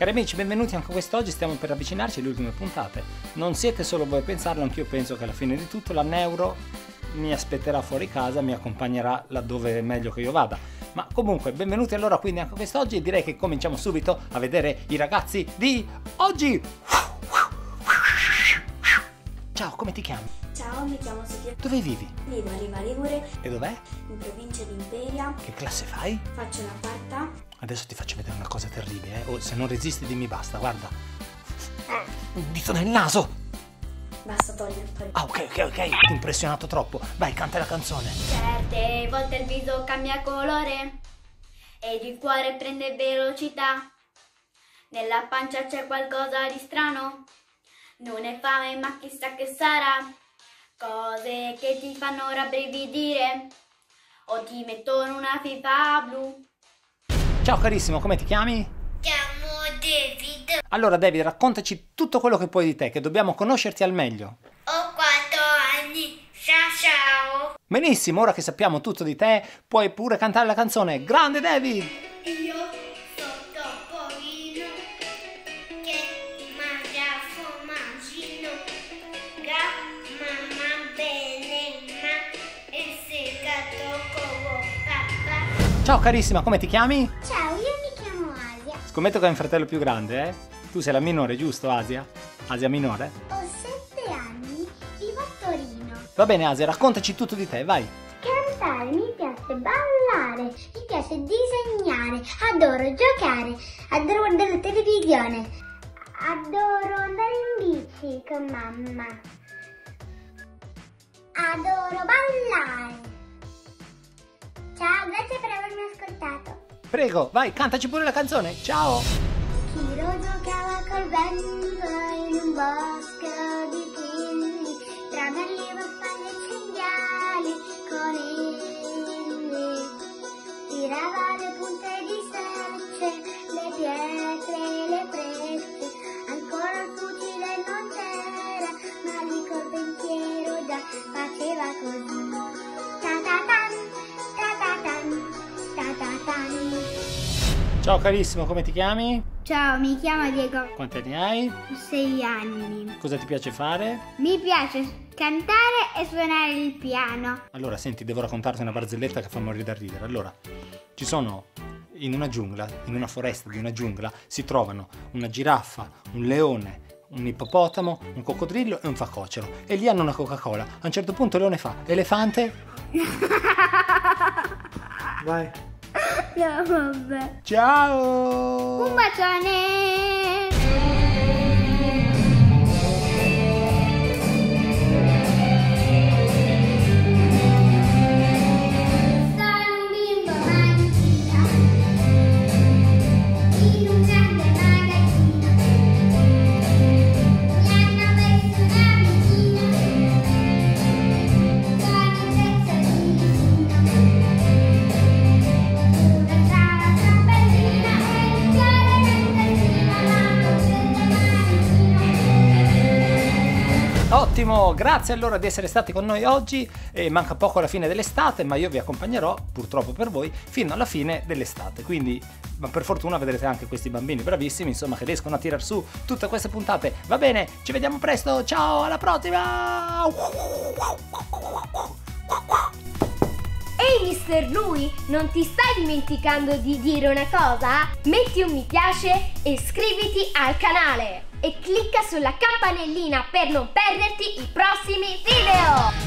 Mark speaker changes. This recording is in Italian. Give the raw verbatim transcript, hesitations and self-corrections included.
Speaker 1: Cari amici, benvenuti anche quest'oggi, stiamo per avvicinarci alle ultime puntate. Non siete solo voi a pensarlo, anch'io penso che alla fine di tutto la Neuro mi aspetterà fuori casa, mi accompagnerà laddove è meglio che io vada. Ma comunque, benvenuti allora quindi anche quest'oggi e direi che cominciamo subito a vedere i ragazzi di oggi. Ciao, come ti chiami?
Speaker 2: Ciao, mi chiamo Sofia.
Speaker 1: Dove vivi?
Speaker 2: Vivo a Riva Ligure,
Speaker 1: E dov'è?
Speaker 2: in provincia di Imperia.
Speaker 1: Che classe fai?
Speaker 2: Faccio la quarta.
Speaker 1: Adesso ti faccio vedere una cosa terribile, eh? Oh, se non resisti dimmi basta, guarda. Un dito nel naso!
Speaker 2: Basta togliere.
Speaker 1: Ah, ok, ok, ok, ti ho impressionato troppo. Vai, canta la canzone.
Speaker 3: Certe volte il viso cambia colore ed il cuore prende velocità. Nella pancia c'è qualcosa di strano, non è fame ma chissà che sarà. Cose che ti fanno rabbrividire o ti mettono una fifa blu.
Speaker 1: Ciao carissimo, come ti chiami?
Speaker 3: Chiamo David.
Speaker 1: Allora David, raccontaci tutto quello che puoi di te, che dobbiamo conoscerti al meglio.
Speaker 3: Ho quattro anni. Ciao ciao.
Speaker 1: Benissimo, ora che sappiamo tutto di te, puoi pure cantare la canzone. Grande David!
Speaker 3: Io sono Topolino che mangia formaggino. Mamma bene ma il segato come papà.
Speaker 1: Ciao carissima, come ti chiami?
Speaker 3: Ciao, io mi chiamo Asia.
Speaker 1: Scommetto che hai un fratello più grande, eh? Tu sei la minore, giusto Asia? Asia minore?
Speaker 3: Ho sette anni, vivo a Torino.
Speaker 1: Va bene Asia, raccontaci tutto di te, vai!
Speaker 3: Cantare, mi piace ballare, mi piace disegnare, adoro giocare, adoro guardare la televisione, adoro andare in bici con mamma, adoro ballare. Ciao, grazie per avermi ascoltato.
Speaker 1: Prego, vai, cantaci pure la canzone, ciao!
Speaker 3: Chiro giocava col vento in un bosco di pini, tra merli, farfalle e cinghiali, conigli. Tirava le punte di selce, le pietre e le frecce, ancora il fucile non c'era, ma lì col pensiero già faceva così. Ta-ta-tan, ta-ta-tan, ta-ta-tan.
Speaker 1: Ciao carissimo, come ti chiami?
Speaker 4: Ciao, mi chiamo Diego,
Speaker 1: Quanti anni hai?
Speaker 4: ho sei anni.
Speaker 1: Cosa ti piace fare?
Speaker 4: Mi piace cantare e suonare il piano.
Speaker 1: Allora, senti, devo raccontarti una barzelletta che fa morire da ridere. Allora, ci sono in una giungla, in una foresta di una giungla, si trovano una giraffa, un leone, un ippopotamo, un coccodrillo e un facocero. E lì hanno una Coca-Cola. A un certo punto il leone fa: elefante? Vai.
Speaker 4: No, vabbè.
Speaker 1: Ciao!
Speaker 4: Un bacione!
Speaker 3: Sono un bimbo mancino in un grande magazzino. Mi hanno messo una vicina con un pezzo di lisino. Dove sta la cappellina e il fiore nel tazzino, ma con questo manicino.
Speaker 1: Ottimo, grazie allora di essere stati con noi oggi. E manca poco alla fine dell'estate, ma io vi accompagnerò, purtroppo per voi, fino alla fine dell'estate. Quindi, ma per fortuna vedrete anche questi bambini bravissimi, insomma, che riescono a tirar su tutte queste puntate. Va bene, ci vediamo presto, ciao, alla prossima!
Speaker 5: Ehi mister Lui, non ti stai dimenticando di dire una cosa? Metti un mi piace e iscriviti al canale e clicca sulla campanellina per non perderti i prossimi video!